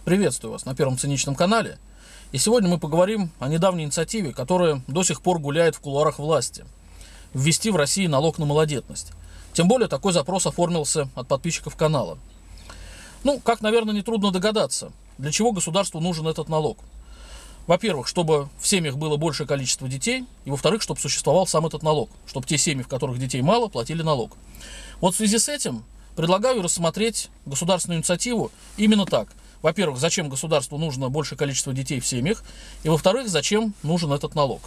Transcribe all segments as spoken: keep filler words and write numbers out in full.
Приветствую вас на Первом Циничном канале. И сегодня мы поговорим о недавней инициативе, которая до сих пор гуляет в кулуарах власти. Ввести в России налог на малодетность. Тем более такой запрос оформился от подписчиков канала. Ну, как, наверное, нетрудно догадаться, для чего государству нужен этот налог. Во-первых, чтобы в семьях было большее количество детей, и во-вторых, чтобы существовал сам этот налог, чтобы те семьи, в которых детей мало, платили налог. Вот в связи с этим предлагаю рассмотреть государственную инициативу именно так. Во-первых, зачем государству нужно большее количество детей в семьях, и во-вторых, зачем нужен этот налог.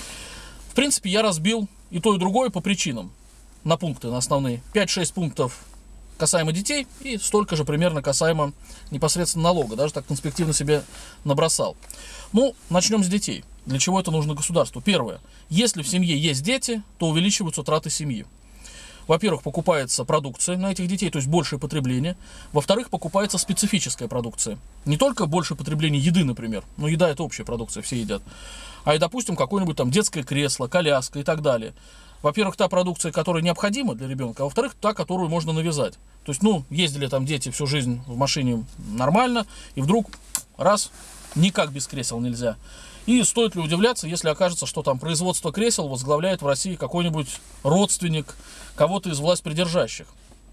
В принципе, я разбил и то, и другое по причинам, на пункты, на основные. пять-шесть пунктов касаемо детей и столько же примерно касаемо непосредственно налога. Даже так конспективно себе набросал. Ну, начнем с детей. Для чего это нужно государству? Первое. Если в семье есть дети, то увеличиваются траты семьи. Во-первых, покупается продукция на этих детей, то есть большее потребление. Во-вторых, покупается специфическая продукция. Не только большее потребление еды, например. Но еда — это общая продукция, все едят. А и, допустим, какое-нибудь там детское кресло, коляска и так далее. Во-первых, та продукция, которая необходима для ребенка, а во-вторых, та, которую можно навязать. То есть, ну, ездили там дети всю жизнь в машине нормально, и вдруг раз, никак без кресел нельзя. И стоит ли удивляться, если окажется, что там производство кресел возглавляет в России какой-нибудь родственник кого-то из властьпридержащих.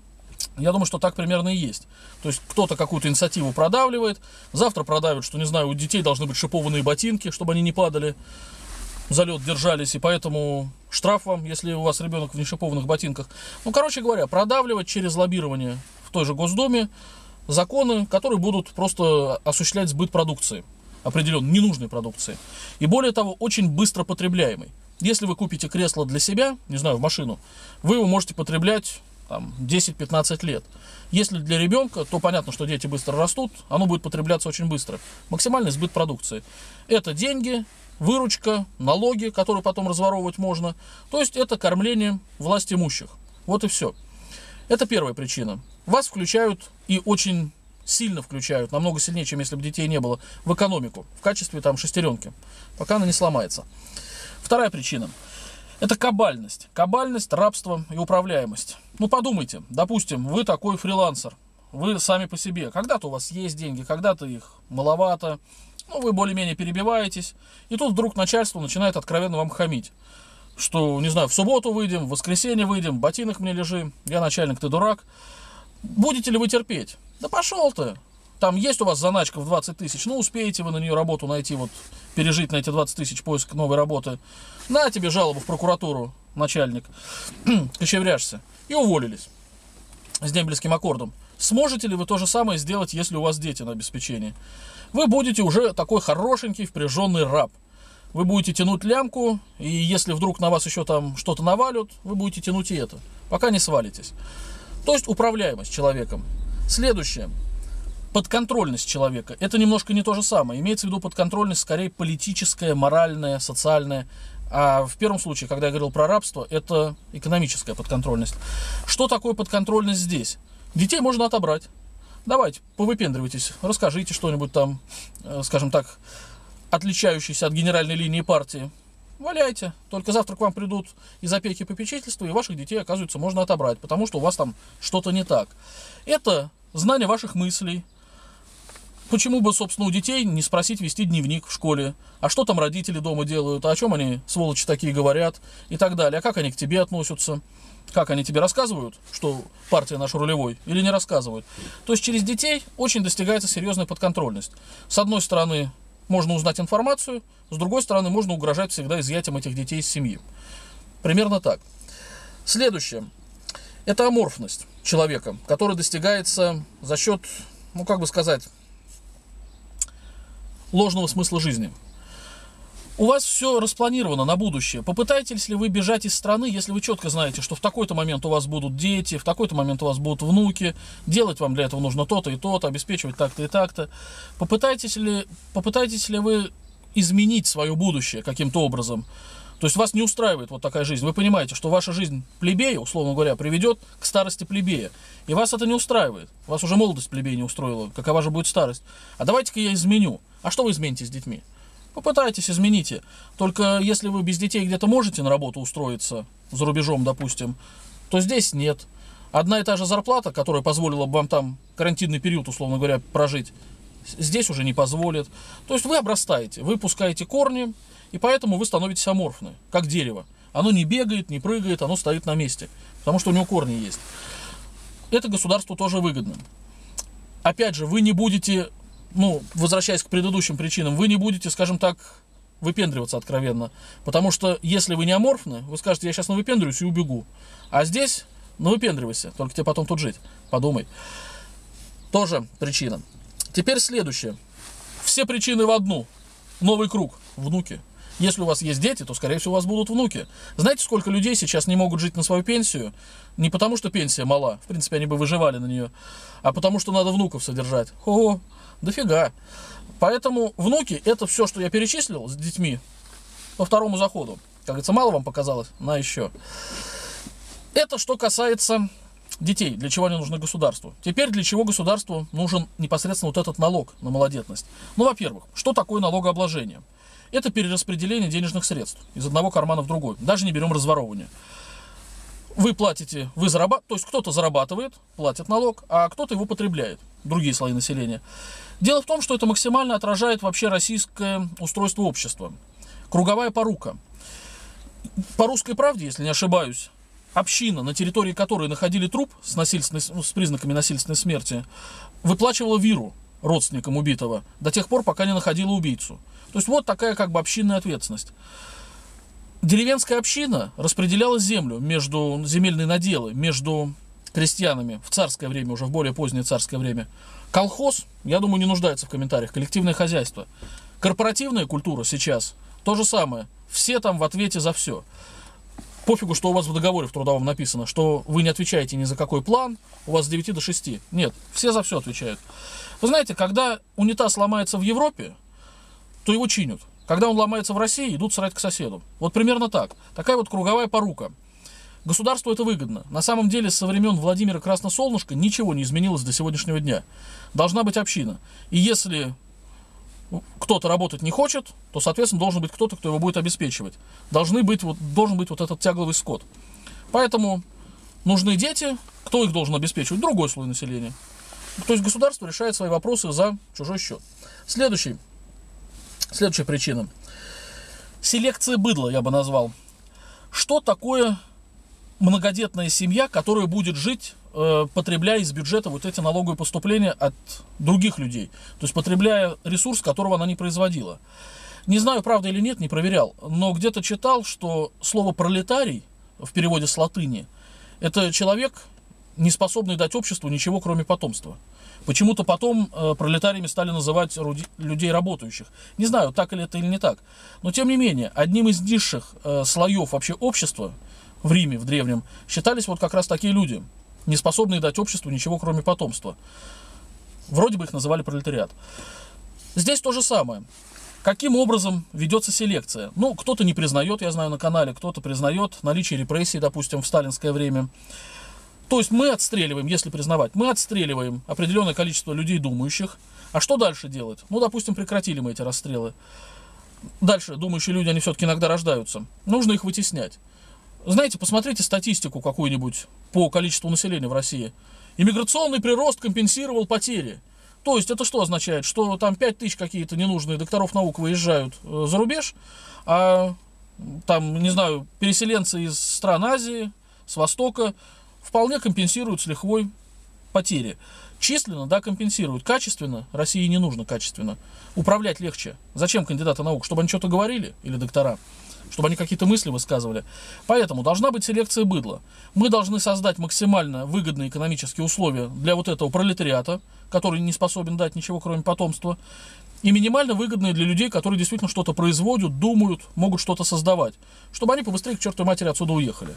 Я думаю, что так примерно и есть. То есть кто-то какую-то инициативу продавливает, завтра продавит, что, не знаю, у детей должны быть шипованные ботинки, чтобы они не падали, за лед держались, и поэтому штраф вам, если у вас ребенок в нешипованных ботинках. Ну, короче говоря, продавливать через лоббирование в той же Госдуме законы, которые будут просто осуществлять сбыт продукции. Определенно ненужной продукции. И более того, очень быстро потребляемой. Если вы купите кресло для себя, не знаю, в машину, вы его можете потреблять там десять-пятнадцать лет. Если для ребенка, то понятно, что дети быстро растут, оно будет потребляться очень быстро. Максимальный сбыт продукции. Это деньги, выручка, налоги, которые потом разворовывать можно. То есть это кормление власть имущих. Вот и все. Это первая причина. Вас включают и очень сильно включают, намного сильнее, чем если бы детей не было, в экономику, в качестве там шестеренки, пока она не сломается. Вторая причина – это кабальность. Кабальность, рабство и управляемость. Ну подумайте, допустим, вы такой фрилансер, вы сами по себе, когда-то у вас есть деньги, когда-то их маловато, ну вы более-менее перебиваетесь, и тут вдруг начальство начинает откровенно вам хамить, что, не знаю, в субботу выйдем, в воскресенье выйдем, в ботинах мне лежи, я начальник, ты дурак. Будете ли вы терпеть? Да пошел ты. Там есть у вас заначка в двадцать тысяч, ну успеете вы на нее работу найти, вот пережить на эти двадцать тысяч поиск новой работы. На тебе жалобу в прокуратуру, начальник. Кочевряжься. И уволились. С дембельским аккордом. Сможете ли вы то же самое сделать, если у вас дети на обеспечении? Вы будете уже такой хорошенький впряженный раб. Вы будете тянуть лямку, и если вдруг на вас еще там что-то навалят, вы будете тянуть и это, пока не свалитесь. То есть управляемость человеком. Следующее. Подконтрольность человека. Это немножко не то же самое. Имеется в виду подконтрольность скорее политическая, моральная, социальная. А в первом случае, когда я говорил про рабство, это экономическая подконтрольность. Что такое подконтрольность здесь? Детей можно отобрать. Давайте, повыпендривайтесь, расскажите что-нибудь там, скажем так, отличающееся от генеральной линии партии. Валяйте. Только завтра к вам придут из опеки и попечительства, и ваших детей, оказывается, можно отобрать, потому что у вас там что-то не так. Это знание ваших мыслей. Почему бы, собственно, у детей не спросить вести дневник в школе? А что там родители дома делают? А о чем они, сволочи, такие говорят? И так далее. А как они к тебе относятся? Как они тебе рассказывают, что партия наша рулевой, или не рассказывают? То есть через детей очень достигается серьезная подконтрольность. С одной стороны, можно узнать информацию, с другой стороны, можно угрожать всегда изъятием этих детей из семьи. Примерно так. Следующее. Это аморфность человека, которая достигается за счет, ну как бы сказать, ложного смысла жизни. У вас все распланировано на будущее. Попытаетесь ли вы бежать из страны, если вы четко знаете, что в такой-то момент у вас будут дети, в такой-то момент у вас будут внуки, делать вам для этого нужно то-то и то-то, обеспечивать так-то и так-то. Попытаетесь ли, попытаетесь ли вы изменить свое будущее каким-то образом? То есть вас не устраивает вот такая жизнь. Вы понимаете, что ваша жизнь плебея, условно говоря, приведет к старости плебея. И вас это не устраивает. Вас уже молодость плебея не устроила. Какова же будет старость? А давайте-ка я изменю. А что вы измените с детьми? Попытайтесь, измените. Только если вы без детей где-то можете на работу устроиться, за рубежом, допустим, то здесь нет. Одна и та же зарплата, которая позволила бы вам там карантинный период, условно говоря, прожить, здесь уже не позволят. То есть вы обрастаете, вы пускаете корни, и поэтому вы становитесь аморфны, как дерево. Оно не бегает, не прыгает, оно стоит на месте, потому что у него корни есть. Это государству тоже выгодно. Опять же, вы не будете, ну, возвращаясь к предыдущим причинам, вы не будете, скажем так, выпендриваться откровенно. Потому что если вы не аморфны, вы скажете, я сейчас навыпендриваюсь и убегу. А здесь навыпендривайся, только тебе потом тут жить. Подумай. Тоже причина. Теперь следующее. Все причины в одну. Новый круг. Внуки. Если у вас есть дети, то, скорее всего, у вас будут внуки. Знаете, сколько людей сейчас не могут жить на свою пенсию? Не потому, что пенсия мала, в принципе, они бы выживали на нее, а потому, что надо внуков содержать. О, дофига. Поэтому внуки – это все, что я перечислил с детьми по второму заходу. Как говорится, мало вам показалось? На еще. Это что касается детей, для чего они нужны государству. Теперь для чего государству нужен непосредственно вот этот налог на малодетность? Ну, во-первых, что такое налогообложение? Это перераспределение денежных средств из одного кармана в другой. Даже не берем разворовывание. Вы платите, вы зарабатываете, то есть кто-то зарабатывает, платит налог, а кто-то его потребляет, другие слои населения. Дело в том, что это максимально отражает вообще российское устройство общества. Круговая порука. По «Русской правде», если не ошибаюсь, община, на территории которой находили труп с, насильственной, с признаками насильственной смерти, выплачивала виру родственникам убитого до тех пор, пока не находила убийцу. То есть вот такая как бы общинная ответственность. Деревенская община распределяла землю между земельные наделы, между крестьянами в царское время, уже в более позднее царское время. Колхоз, я думаю, не нуждается в комментариях. Коллективное хозяйство. Корпоративная культура сейчас то же самое. Все там в ответе за все. Пофигу, что у вас в договоре в трудовом написано, что вы не отвечаете ни за какой план, у вас с девяти до шести. Нет, все за все отвечают. Вы знаете, когда унитаз ломается в Европе, то его чинят. Когда он ломается в России, идут срать к соседу. Вот примерно так. Такая вот круговая порука. Государству это выгодно. На самом деле, со времен Владимира Красносолнышко ничего не изменилось до сегодняшнего дня. Должна быть община. И если кто-то работать не хочет, то, соответственно, должен быть кто-то, кто его будет обеспечивать. Должны быть, вот, должен быть вот этот тягловый скот. Поэтому нужны дети. Кто их должен обеспечивать? Другой слой населения. То есть государство решает свои вопросы за чужой счет. Следующий. Следующая причина. Селекция быдла, я бы назвал. Что такое многодетная семья, которая будет жить, э, потребляя из бюджета вот эти налоговые поступления от других людей? То есть потребляя ресурс, которого она не производила. Не знаю, правда или нет, не проверял, но где-то читал, что слово «пролетарий» в переводе с латыни – это человек, не способный дать обществу ничего, кроме потомства. Почему-то потом э, пролетариями стали называть руди, людей работающих. Не знаю, так ли это или не так. Но тем не менее, одним из низших э, слоев вообще общества в Риме, в древнем, считались вот как раз такие люди, не способные дать обществу ничего, кроме потомства. Вроде бы их называли пролетариат. Здесь то же самое. Каким образом ведется селекция? Ну, кто-то не признает, я знаю, на канале, кто-то признает наличие репрессий, допустим, в сталинское время. То есть мы отстреливаем, если признавать, мы отстреливаем определенное количество людей думающих. А что дальше делать? Ну, допустим, прекратили мы эти расстрелы. Дальше думающие люди, они все-таки иногда рождаются. Нужно их вытеснять. Знаете, посмотрите статистику какую-нибудь по количеству населения в России. Иммиграционный прирост компенсировал потери. То есть это что означает? Что там пять тысяч какие-то ненужные докторов наук выезжают за рубеж, а там, не знаю, переселенцы из стран Азии, с Востока, вполне компенсируют с лихвой потери. Численно, да, компенсируют. Качественно России не нужно качественно. Управлять легче. Зачем кандидаты наук? Чтобы они что-то говорили? Или доктора? Чтобы они какие-то мысли высказывали. Поэтому должна быть селекция быдла. Мы должны создать максимально выгодные экономические условия для вот этого пролетариата, который не способен дать ничего, кроме потомства, и минимально выгодные для людей, которые действительно что-то производят, думают, могут что-то создавать. Чтобы они побыстрее к чертовой матери отсюда уехали.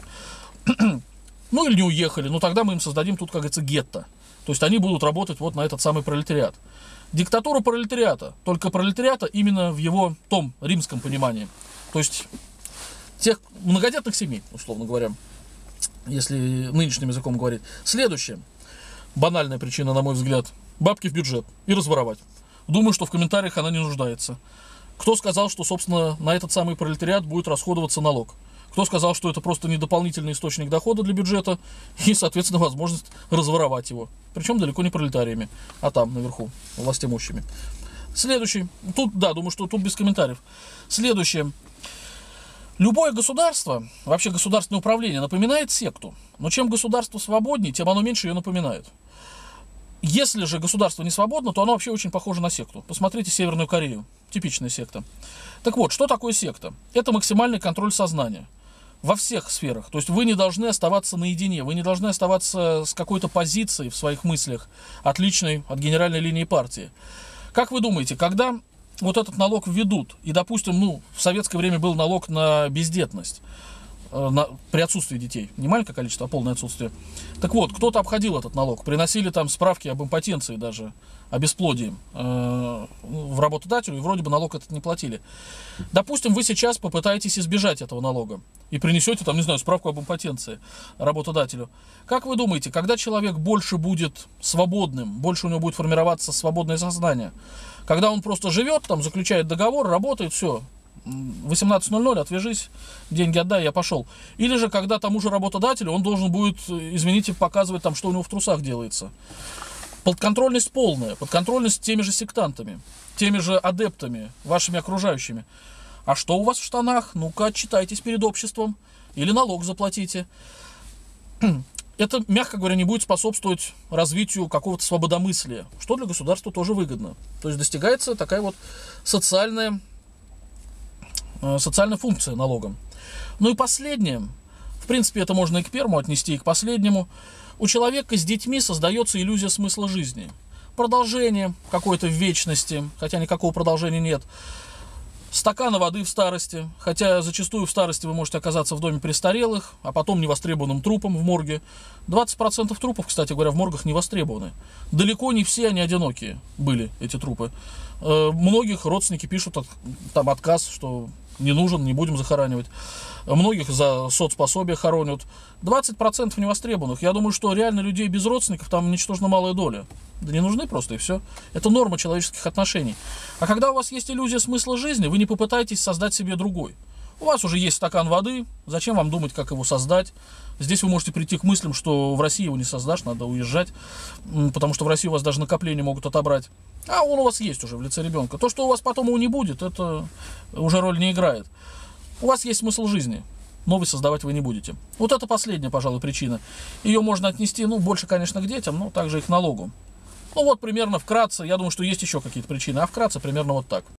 Ну или не уехали, но тогда мы им создадим тут, как говорится, гетто. То есть они будут работать вот на этот самый пролетариат. Диктатура пролетариата, только пролетариата именно в его том римском понимании. То есть тех многодетных семей, условно говоря, если нынешним языком говорить. Следующее, банальная причина, на мой взгляд, бабки в бюджет и разворовать. Думаю, что в комментариях она не нуждается. Кто сказал, что, собственно, на этот самый пролетариат будет расходоваться налог? Кто сказал, что это просто не дополнительный источник дохода для бюджета и, соответственно, возможность разворовать его. Причем далеко не пролетариями, а там, наверху, властимущими. Следующий. Тут, да, думаю, что тут без комментариев. Следующее. Любое государство, вообще государственное управление, напоминает секту. Но чем государство свободнее, тем оно меньше ее напоминает. Если же государство не свободно, то оно вообще очень похоже на секту. Посмотрите Северную Корею. Типичная секта. Так вот, что такое секта? Это максимальный контроль сознания. Во всех сферах. То есть вы не должны оставаться наедине. Вы не должны оставаться с какой-то позицией в своих мыслях, отличной от генеральной линии партии. Как вы думаете, когда вот этот налог введут, и, допустим, ну, в советское время был налог на бездетность, э, на, при отсутствии детей, не маленькое количество, а полное отсутствие. Так вот, кто-то обходил этот налог, приносили там справки об импотенции даже, о бесплодии э, в работодателю, и вроде бы налог этот не платили. Допустим, вы сейчас попытаетесь избежать этого налога и принесете, там, не знаю, справку об импотенции работодателю. Как вы думаете, когда человек больше будет свободным, больше у него будет формироваться свободное сознание, когда он просто живет, там, заключает договор, работает, все, восемнадцать ноль ноль, отвяжись, деньги отдай, я пошел. Или же, когда тому же работодателю он должен будет, извините, показывать, там, что у него в трусах делается. Подконтрольность полная, подконтрольность теми же сектантами, теми же адептами, вашими окружающими. А что у вас в штанах? Ну-ка, отчитайтесь перед обществом или налог заплатите. Это, мягко говоря, не будет способствовать развитию какого-то свободомыслия, что для государства тоже выгодно. То есть достигается такая вот социальная, э, социальная функция налогом. Ну и последнее, в принципе, это можно и к первому отнести, и к последнему. У человека с детьми создается иллюзия смысла жизни. Продолжение какой-то в вечности, хотя никакого продолжения нет. Стакана воды в старости, хотя зачастую в старости вы можете оказаться в доме престарелых, а потом невостребованным трупом в морге. двадцать процентов трупов, кстати говоря, в моргах не востребованы. Далеко не все они одинокие были, эти трупы. Э, многих родственники пишут от, там отказ, что не нужен, не будем захоранивать. Многих за соцпособие хоронят. двадцать процентов невостребованных. Я думаю, что реально людей без родственников там ничтожно малая доля. Да не нужны просто, и все. Это норма человеческих отношений. А когда у вас есть иллюзия смысла жизни, вы не попытаетесь создать себе другой. У вас уже есть стакан воды, зачем вам думать, как его создать? Здесь вы можете прийти к мыслям, что в России его не создашь, надо уезжать, потому что в России у вас даже накопления могут отобрать. А он у вас есть уже в лице ребенка. То, что у вас потом его не будет, это уже роль не играет. У вас есть смысл жизни. Новый создавать вы не будете. Вот это последняя, пожалуй, причина. Ее можно отнести, ну, больше, конечно, к детям, но также и к налогу. Ну, вот примерно вкратце. Я думаю, что есть еще какие-то причины. А вкратце примерно вот так.